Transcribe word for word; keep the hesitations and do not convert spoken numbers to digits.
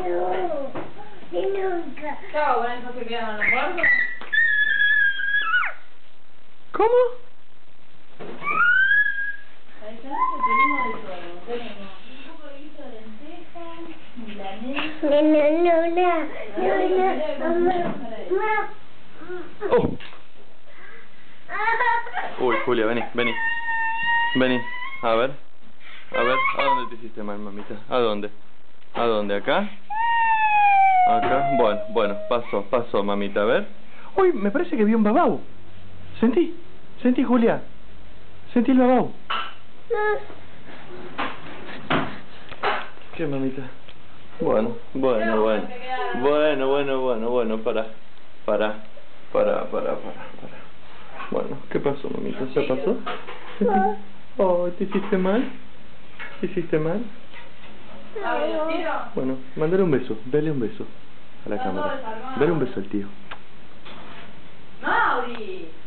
Y nunca. Chao, con eso se quedan los gordos. ¿Cómo? Ahí está, tenemos de todo. Tenemos un poquito de lentejas, milanesa. No, no, no, no, no, no. Oh. Uy, Julia, vení, vení. Vení, a ver. A ver, ¿a dónde te hiciste mal, mamita? ¿A dónde? ¿A dónde? ¿Acá? Acá. Bueno, bueno, pasó, pasó, mamita, a ver. Uy, me parece que vi un babau. ¿Sentí? ¿Sentí, Julia? ¿Sentí el babau? ¿Qué, mamita? Bueno, bueno, bueno. Bueno, bueno, bueno, bueno, para. Para, para, para, para, para. Bueno, ¿qué pasó, mamita? ¿Se pasó? Oh, ¿te hiciste mal? ¿Te hiciste mal? Bueno, mándale un beso, dale un beso a la cámara. Dale un beso al tío. ¡Mauri!